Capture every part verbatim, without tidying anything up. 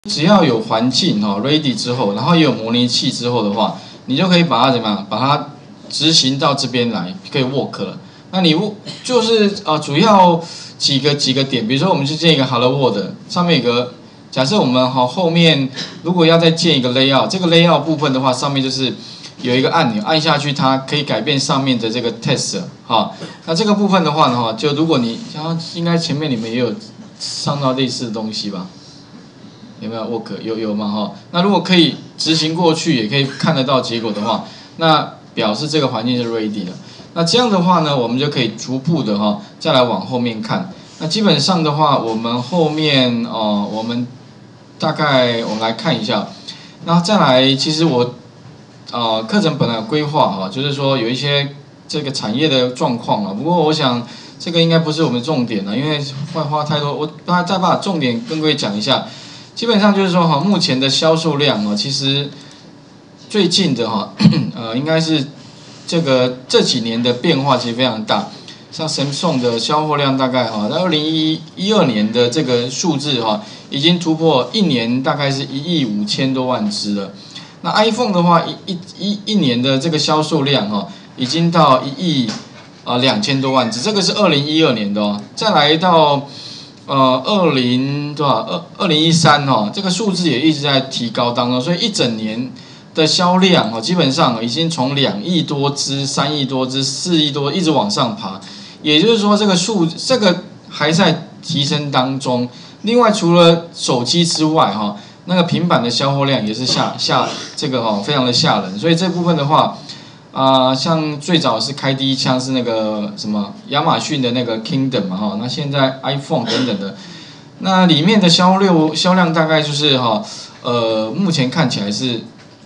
只要有环境哈 ready 之后，然后也有模拟器之后的话，你就可以把它怎么样，把它执行到这边来，可以 work 了。那你就是呃主要几个几个点，比如说我们去建一个 Hello World， 上面有个假设我们哈后面如果要再建一个 layout， 这个 layout 部分的话，上面就是有一个按钮，按下去它可以改变上面的这个 text 哈。那这个部分的话呢，就如果你像应该前面你们也有上到类似的东西吧？有没有 work 有有吗哈？那如果可以执行过去，也可以看得到结果的话，那表示这个环境是 ready 的。那这样的话呢，我们就可以逐步的哈，再来往后面看。那基本上的话，我们后面哦，我们大概我们来看一下。然后再来，其实我呃课程本来有规划哈，就是说有一些这个产业的状况啊。不过我想这个应该不是我们重点了，因为会花太多。我再把重点跟各位讲一下。基本上就是说哈，目前的销售量哦，其实最近的哈，呃，应该是这个这几年的变化其实非常大。像 Samsung 的销货量大概哈，在二零一二年的这个数字哈，已经突破一年大概是一亿五千多万只了。那 iPhone 的话，一一一一年的这个销售量哈，已经到一亿啊两千多万只，这个是二零一二年的哦。再来到呃，二零多少？二二零一三哈，这个数字也一直在提高当中，所以一整年的销量哦，基本上已经从两亿多只、三亿多只、四亿多一直往上爬。也就是说，这个数这个还在提升当中。另外，除了手机之外哈，那个平板的销货量也是下下这个哈，非常的吓人。所以这部分的话。啊、呃，像最早是开第一枪是那个什么亚马逊的那个 Kingdom 嘛哈，那现在 iPhone 等等的，那里面的销量销量大概就是哈，呃，目前看起来是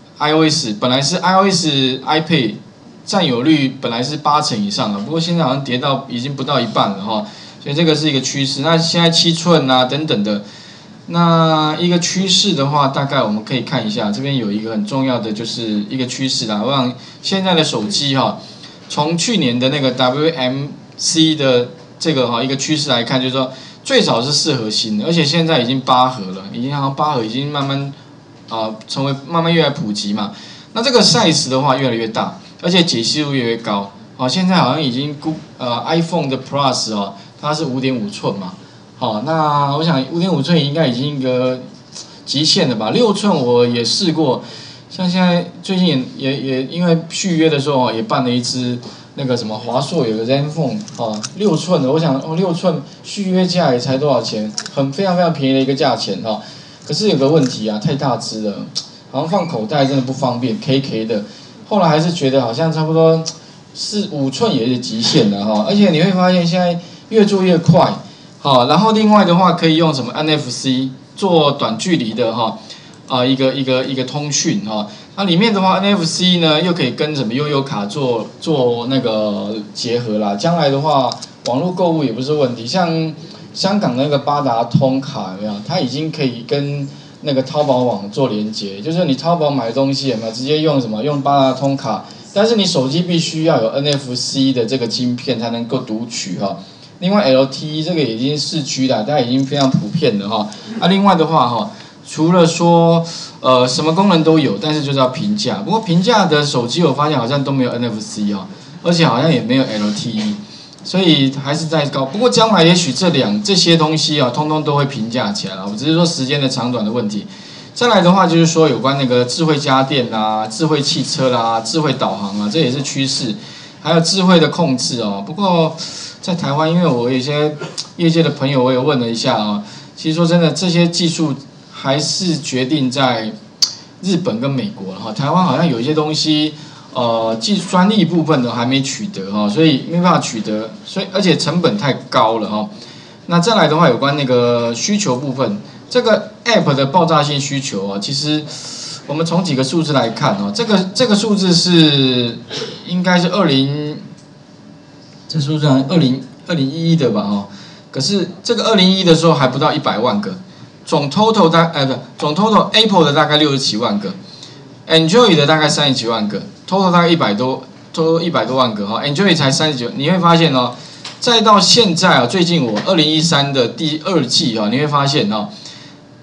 iOS 本来是 iOS iPad 占有率本来是八成以上的，不过现在好像跌到已经不到一半了哈，所以这个是一个趋势。那现在七寸啊等等的。那一个趋势的话，大概我们可以看一下，这边有一个很重要的就是一个趋势啦。我想现在的手机哈，从去年的那个 W M C 的这个哈一个趋势来看，就是说最早是四核心的，而且现在已经八核了，已经好像八核已经慢慢啊、呃、成为慢慢越来越普及嘛。那这个 size 的话越来越大，而且解析度越来越高。好，现在好像已经呃 iPhone 的 Plus 哦，它是五点五寸嘛。好，那我想五点五寸应该已经一个极限了吧？六寸我也试过，像现在最近也也也因为续约的时候也办了一支那个什么华硕有个 Zenfone 啊，六寸的，我想哦六寸续约价也才多少钱，很非常非常便宜的一个价钱哈。可是有个问题啊，太大支了，好像放口袋真的不方便 ，K K 的。后来还是觉得好像差不多四五寸也是极限的哈，而且你会发现现在越做越快。好，然后另外的话可以用什么 N F C 做短距离的哈啊、呃、一个一个一个通讯哈，那里面的话 N F C 呢又可以跟什么悠游卡做做那个结合啦，将来的话网络购物也不是问题，像香港那个八达通卡有没有？它已经可以跟那个淘宝网做连接，就是你淘宝买东西有没有直接用什么用八达通卡，但是你手机必须要有 N F C 的这个晶片才能够读取哈。另外 L T E 这个已经市区了，大家已经非常普遍了哈。啊，另外的话哈，除了说呃什么功能都有，但是就是要平价。不过平价的手机我发现好像都没有 N F C 哈，而且好像也没有 L T E， 所以还是在高。不过将来也许这两这些东西啊，通通都会平价起来了。我只是说时间的长短的问题。再来的话就是说有关那个智慧家电啦、智慧汽车啦、智慧导航啊，这也是趋势。还有智慧的控制哦。不过在台湾，因为我有些业界的朋友，我也问了一下啊、哦，其实说真的，这些技术还是决定在日本跟美国哈。台湾好像有一些东西，呃，技术专利部分的还没取得哈，所以没办法取得，所以而且成本太高了哈。那再来的话，有关那个需求部分，这个 App 的爆炸性需求啊，其实我们从几个数字来看哦，这个这个数字是应该是二零。这数字二零二零一一的吧哈，可是这个二零一的时候还不到一百万个，总 total 大呃不总 total Apple 的大概六十七万个 ，Android 的大概三十几万个 ，total 大概一百多 ，total 一百多万个哈 ，Android 才三十九，你会发现哦，再到现在啊，最近我二零一三的第二季啊，你会发现哦，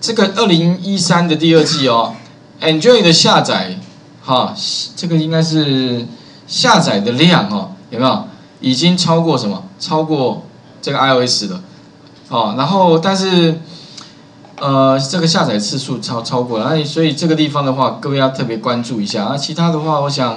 这个二零一三的第二季哦 ，Enjoy 的下载，哈，这个应该是下载的量哦，有没有？已经超过什么？超过这个 iOS 了，哦，然后但是，呃，这个下载次数超超过了，那所以这个地方的话，各位要特别关注一下。那其他的话，我想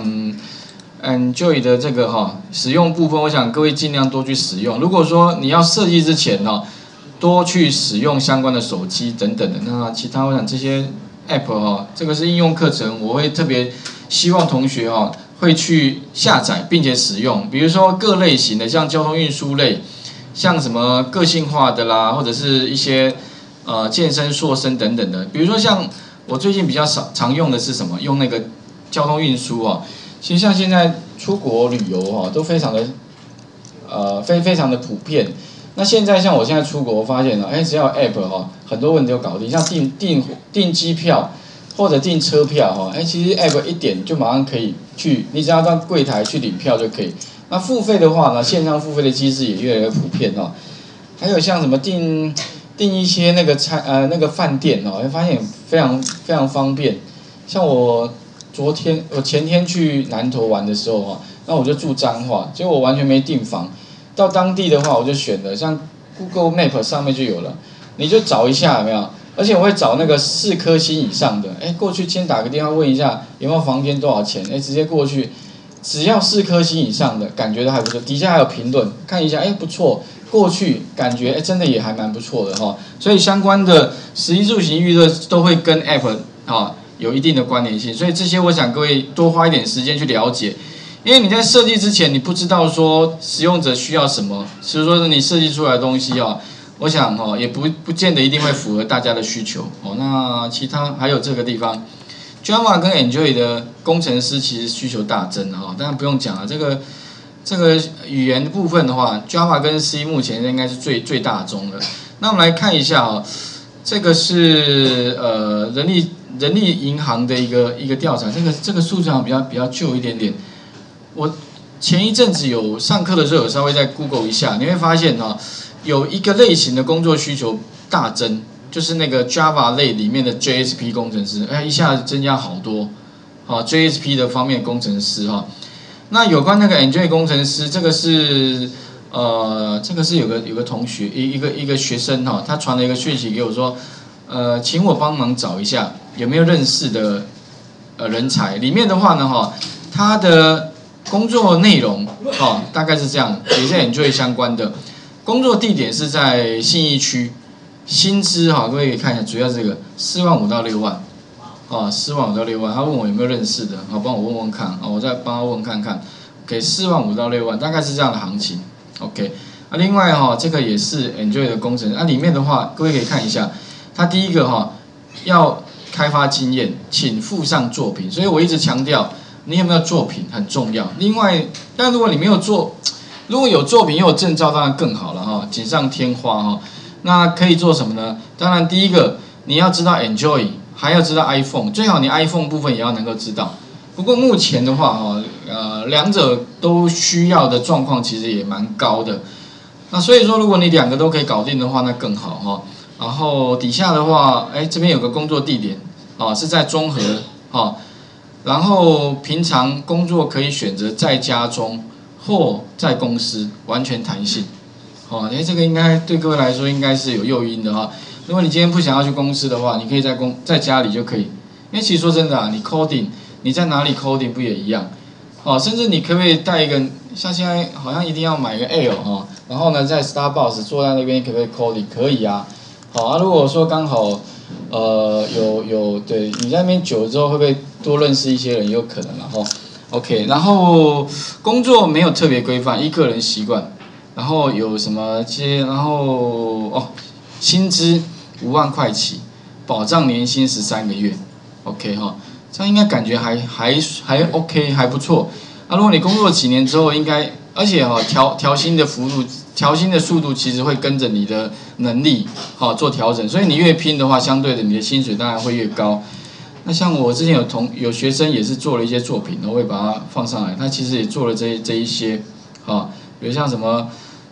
，Enjoy 的这个哈使用部分，我想各位尽量多去使用。如果说你要设计之前呢、哦。多去使用相关的手机等等的，那其他我想这些 app 哈，这个是应用课程，我会特别希望同学哈会去下载并且使用，比如说各类型的，像交通运输类，像什么个性化的啦，或者是一些呃健身塑身等等的，比如说像我最近比较少常用的是什么？用那个交通运输啊，其实像现在出国旅游哈都非常的呃非非常的普遍。那现在像我现在出国，我发现了，哎，只要 app 哈，很多问题都搞定，像订订订机票或者订车票哈，哎，其实 app 一点就马上可以去，你只要到柜台去领票就可以。那付费的话呢，线上付费的机制也越来越普遍哈。还有像什么订订一些那个餐呃那个饭店哦，会发现非常非常方便。像我昨天我前天去南投玩的时候哈，那我就住彰化，结果我完全没订房。到当地的话，我就选了，像 Google Map 上面就有了，你就找一下有没有？而且我会找那个四颗星以上的，哎，过去先打个电话问一下有没有房间多少钱，哎，直接过去，只要四颗星以上的，感觉都还不错。底下还有评论，看一下，哎，不错，过去感觉哎真的也还蛮不错的哈。所以相关的食衣住行娱乐都会跟 App 啊有一定的关联性，所以这些我想各位多花一点时间去了解。因为你在设计之前，你不知道说使用者需要什么，所以说你设计出来的东西哦，我想哦也不不见得一定会符合大家的需求哦。那其他还有这个地方 ，Java 跟 Enjoy 的工程师其实需求大增哈，当然不用讲了，这个这个语言的部分的话 ，Java 跟 C 目前应该是最最大宗的。那我们来看一下哦，这个是呃人力人力银行的一个一个调查，这个这个数字好像比较比较旧一点点。我前一阵子有上课的时候有稍微在 Google 一下，你会发现哈、哦，有一个类型的工作需求大增，就是那个 Java 类里面的 J S P 工程师，哎，一下子增加好多，好 J S P 的方面工程师哈。那有关那个 Enjoy 工程师，这个是呃，这个是有个有个同学一一个一个学生哈，他传了一个讯息给我说，呃，请我帮忙找一下有没有认识的呃人才。里面的话呢哈，他的工作内容哦，大概是这样，也是 Enjoy 相关的。工作地点是在信义区，薪资哈，各位可以看一下，主要这个四万五到六万，哦，四万五到六万。他问我有没有认识的，好，帮我问问看，哦，我再帮他问看看。OK， 四万五到六万，大概是这样的行情。OK， 啊，另外哈、哦，这个也是 Enjoy 的工程，啊，里面的话，各位可以看一下，他第一个哈、哦、要开发经验，请附上作品，所以我一直强调。你有没有作品很重要。另外，但如果你没有做，如果有作品又有证照，当然更好了哈，锦上添花哈。那可以做什么呢？当然，第一个你要知道 Enjoy， 还要知道 iPhone， 最好你 iPhone 部分也要能够知道。不过目前的话哈，呃，两者都需要的状况其实也蛮高的。那所以说，如果你两个都可以搞定的话，那更好哈。然后底下的话，哎，这边有个工作地点，啊，是在中和，哈。然后平常工作可以选择在家中或在公司，完全弹性。哦，哎，这个应该对各位来说应该是有诱因的哈。如果你今天不想要去公司的话，你可以在公在家里就可以。因为其实说真的啊，你 coding 你在哪里 coding 不也一样？哦，甚至你可不可以带一个，像现在好像一定要买个 Air 哈，然后呢在 Starbucks 坐在那边可不可以 coding？ 可以啊。好啊，如果说刚好。呃，有有，对你在那边久了之后，会不会多认识一些人？有可能然后 OK， 然后工作没有特别规范，依个人习惯。然后有什么些，然后哦，薪资五万块起，保障年薪十三个月 ，OK 哈，这样应该感觉还还还 OK， 还不错。那、啊、如果你工作几年之后，应该而且哈、哦、调调薪的幅度。调薪的速度其实会跟着你的能力好做调整，所以你越拼的话，相对的你的薪水当然会越高。那像我之前有同有学生也是做了一些作品，我会把它放上来，他其实也做了这这一些，啊，比如像什么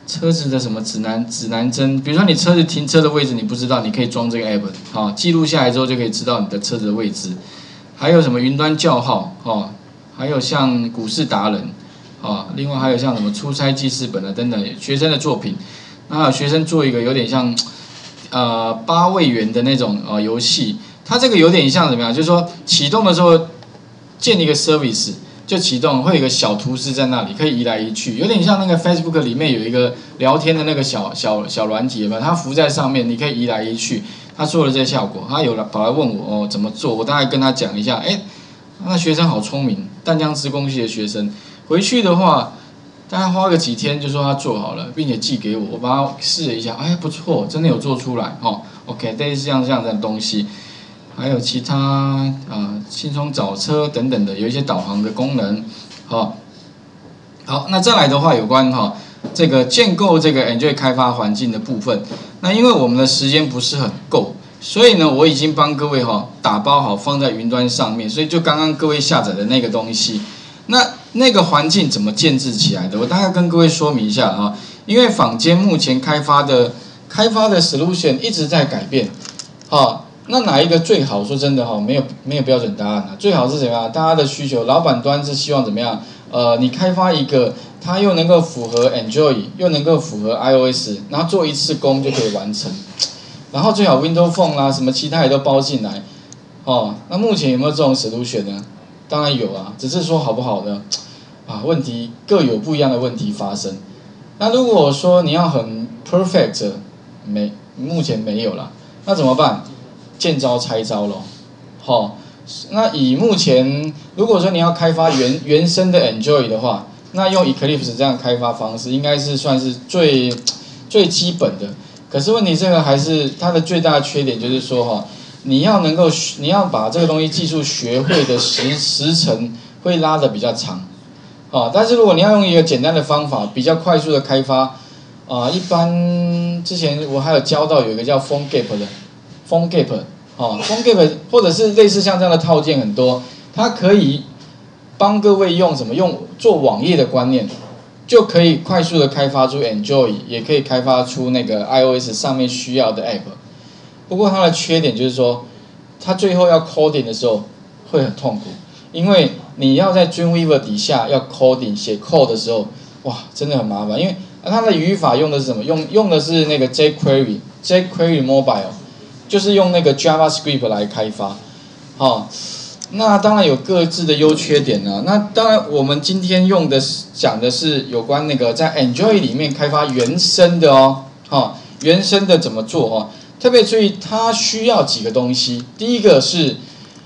车子的什么指南指南针，比如说你车子停车的位置你不知道，你可以装这个 app， 好、哦，记录下来之后就可以知道你的车子的位置。还有什么云端叫号，哦，还有像股市达人，哦，另外还有像什么出差记事本啊等等学生的作品。那还有学生做一个有点像呃八位元的那种呃游戏，它这个有点像怎么样？就是说启动的时候建一个 service。就启动，会有一个小图示在那里，可以移来移去，有点像那个 Facebook 里面有一个聊天的那个小小小软体嘛，它浮在上面，你可以移来移去。他做了这些效果，他有了跑来问我哦怎么做，我大概跟他讲一下，哎，那学生好聪明，淡江职工系的学生，回去的话大概花个几天就说他做好了，并且寄给我，我把它试了一下，哎不错，真的有做出来哦。OK， 类似像这样的东西。还有其他啊、呃，轻松找车等等的，有一些导航的功能，好、哦，好，那再来的话，有关哈、哦、这个建构这个 Enjoy 开发环境的部分，那因为我们的时间不是很够，所以呢，我已经帮各位哈、哦、打包好放在云端上面，所以就刚刚各位下载的那个东西，那那个环境怎么建制起来的？我大概跟各位说明一下啊，因为坊间目前开发的开发的 solution 一直在改变，啊。那哪一个最好？说真的哈，没有没有标准答案啊。最好是怎么样？大家的需求，老板端是希望怎么样？呃，你开发一个，它又能够符合 Android， 又能够符合 iOS， 然后做一次工就可以完成。然后最好 Windows Phone 啦，什么其他也都包进来。哦，那目前有没有这种 solution 呢？当然有啊，只是说好不好呢？啊，问题各有不一样的问题发生。那如果说你要很 perfect， 没，目前没有啦，那怎么办？见招拆招咯，好、哦，那以目前如果说你要开发原原生的 Enjoy 的话，那用 Eclipse 这样开发方式应该是算是最最基本的。可是问题这个还是它的最大的缺点就是说哈、哦，你要能够你要把这个东西技术学会的时时程会拉得比较长，啊、哦，但是如果你要用一个简单的方法，比较快速的开发，啊、呃，一般之前我还有教到有一个叫 PhoneGap 的 PhoneGap。哦 ，PhoneGap 或者是类似像这样的套件很多，它可以帮各位用什么用做网页的观念，就可以快速的开发出 Enjoy， 也可以开发出那个 iOS 上面需要的 App。不过它的缺点就是说，它最后要 coding 的时候会很痛苦，因为你要在 Dreamweaver 底下要 coding 写 code 的时候，哇，真的很麻烦，因为它的语法用的是什么？用用的是那个 jQuery jQuery Mobile。就是用那个 JavaScript 来开发，好、哦，那当然有各自的优缺点啊。那当然我们今天用的讲的是有关那个在 Enjoy 里面开发原生的哦，哈、哦，原生的怎么做哦？特别注意它需要几个东西，第一个是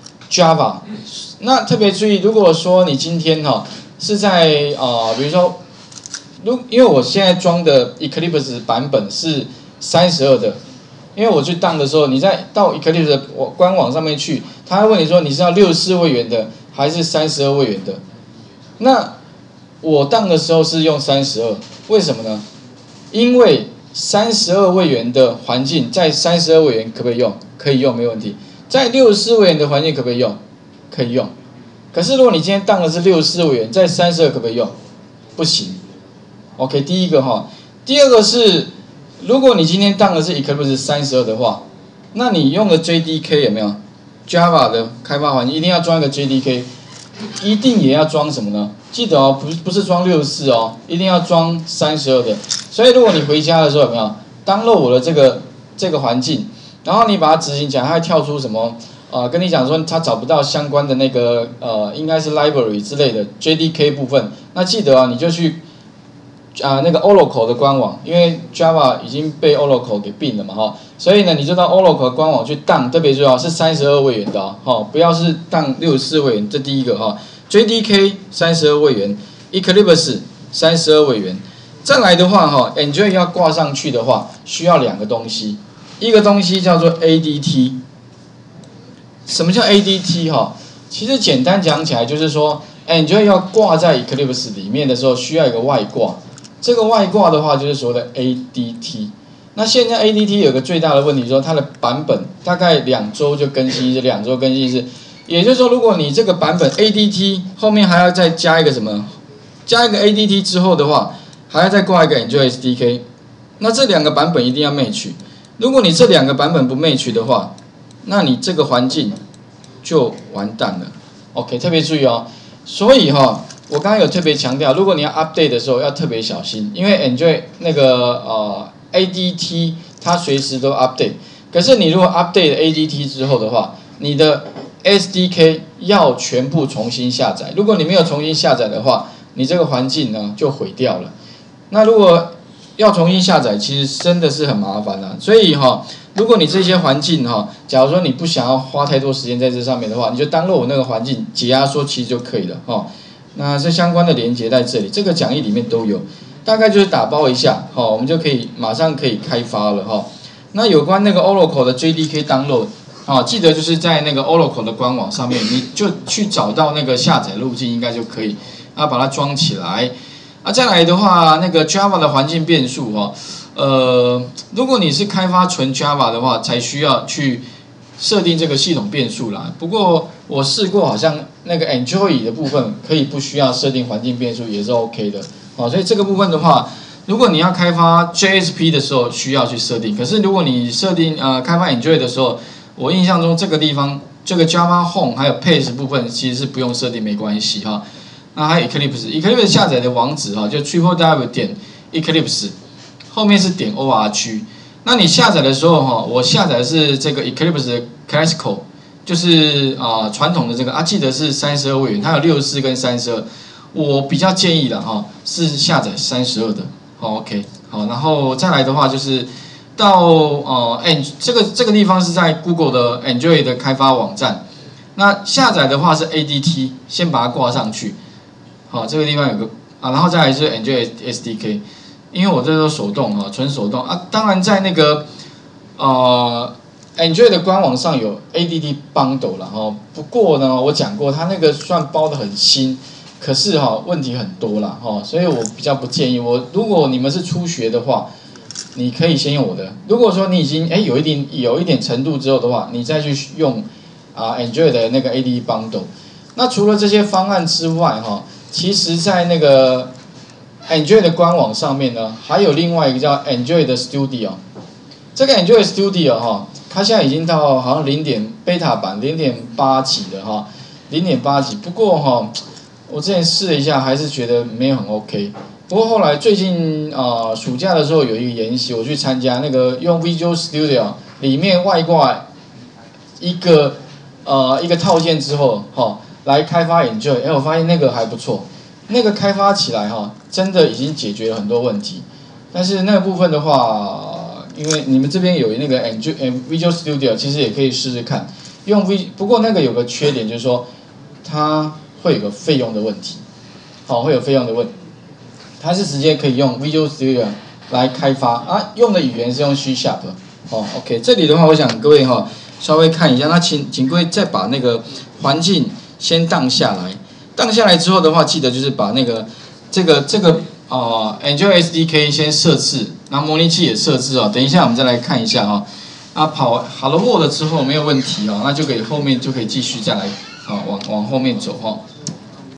Java， 那特别注意，如果说你今天哈、哦、是在啊、呃，比如说，如因为我现在装的 Eclipse 版本是三十二的。因为我去当的时候，你在到 Eclipse 的官网上面去，他会问你说你是要六十四位元的还是三十二位元的？那我当的时候是用三十二，为什么呢？因为三十二位元的环境在三十二位元可不可以用？可以用，没问题。在六十四位元的环境可不可以用？可以用。可是如果你今天当的是六十四位元，在三十二可不可以用？不行。OK， 第一个哈，第二个是。如果你今天当的是 Eclipse 三十二的话，那你用的 J D K 有没有 Java 的开发环境一定要装一个 J D K， 一定也要装什么呢？记得哦，不不是装六十四哦，一定要装三十二的。所以如果你回家的时候有没有 download 我的这个这个环境，然后你把它执行起来，它会跳出什么？呃，跟你讲说它找不到相关的那个呃，应该是 library 之类的 J D K 部分，那记得啊，你就去。啊，那个 Oracle 的官网，因为 Java 已经被 Oracle 给并了嘛，哈，所以呢，你就到 Oracle 官网去当，特别重要是三十二位元的哦，不要是当六十四位元，这第一个哈 ，J D K 三十二位元 ，Eclipse 三十二位元，再来的话哈 ，Enjoy 要挂上去的话，需要两个东西，一个东西叫做 A D T， 什么叫 A D T 哈？其实简单讲起来就是说 ，Enjoy 要挂在 Eclipse 里面的时候，需要一个外挂。这个外挂的话，就是所谓的 A D T。那现在 A D T 有个最大的问题，说它的版本大概两周就更新一次，两周更新一次。也就是说，如果你这个版本 A D T 后面还要再加一个什么，加一个 A D T 之后的话， 还要再挂一个 Enjoy S D K。那这两个版本一定要 match。如果你这两个版本不 match 的话，那你这个环境就完蛋了。OK， 特别注意哦。所以哈、哦，我刚刚有特别强调，如果你要 update 的时候要特别小心，因为 Enjoy 那个呃 A D T 它随时都 update。可是你如果 update A D T 之后的话，你的 S D K 要全部重新下载。如果你没有重新下载的话，你这个环境呢就毁掉了。那如果要重新下载，其实真的是很麻烦啦、啊。所以哈、哦，如果你这些环境哈、哦，假如说你不想要花太多时间在这上面的话，你就download我那个环境解压缩其实就可以了哈、哦。那这相关的连接在这里，这个讲义里面都有，大概就是打包一下哈、哦，我们就可以马上可以开发了哈、哦。那有关那个 Oracle 的 J D K download 啊，记得就是在那个 Oracle 的官网上面，你就去找到那个下载路径，应该就可以啊，把它装起来。啊，再来的话，那个 Java 的环境变数哈、哦，呃，如果你是开发纯 Java 的话，才需要去设定这个系统变数啦。不过我试过，好像那个 Enjoy 的部分可以不需要设定环境变数，也是 OK 的。哦，所以这个部分的话，如果你要开发 J S P 的时候需要去设定，可是如果你设定呃开发 Enjoy 的时候，我印象中这个地方这个 Java Home 还有 Page 部分其实是不用设定，没关系哈。那还有 Eclipse，Eclipse 下载的网址哈，就 triple w 点 Eclipse， 后面是点 org。那你下载的时候哈，我下载的是这个 Eclipse 的 Classical， 就是啊传统的这个啊，记得是三十二位元，它有六十四跟三十二。我比较建议的哈是下载三十二的，好 OK， 好，然后再来的话就是到呃 N 这个这个地方是在 Google 的 Enjoy 的开发网站，那下载的话是 A D T， 先把它挂上去。好，这个地方有个啊，然后再来是 Enjoy S D K， 因为我这都手动啊，纯手动啊。当然在那个呃 Enjoy 的官网上有 A D T Bundle 了哈，不过呢，我讲过它那个算包的很新，可是哈问题很多啦哈，所以我比较不建议。我如果你们是初学的话，你可以先用我的。如果说你已经哎有一点有一点程度之后的话，你再去用啊 Enjoy 的那个 A D T Bundle。那除了这些方案之外哈。其实，在那个 Enjoy 的官网上面呢，还有另外一个叫 Enjoy 的 Studio。这个 Enjoy Studio 哈，它现在已经到好像零点 beta 版零点八级了哈，零点八级。不过哈，我之前试了一下，还是觉得没有很 OK。不过后来最近啊、呃，暑假的时候有一个研习，我去参加那个用 Visual Studio 里面外挂一个呃一个套件之后哈。来开发 Enjoy， 哎，我发现那个还不错，那个开发起来哈，真的已经解决了很多问题。但是那个部分的话，因为你们这边有那个 Enjoy Visual Studio， 其实也可以试试看用 V。不过那个有个缺点就是说，它会有个费用的问题，好，会有费用的问题。它是直接可以用 Visual Studio 来开发啊，用的语言是用 C Sharp。哦 ，OK， 这里的话，我想各位哈稍微看一下，那请请各位再把那个环境。先荡下来，荡下来之后的话，记得就是把那个这个这个啊、呃、Enjoy S D K 先设置，然后模拟器也设置哦。等一下我们再来看一下哈、哦，啊跑 Hello World 之后没有问题哦，那就可以后面就可以继续再来啊往往后面走哈、哦。